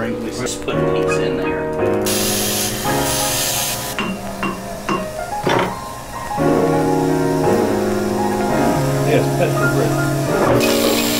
spring. We just put a piece in there. Yes, Petra Bridge.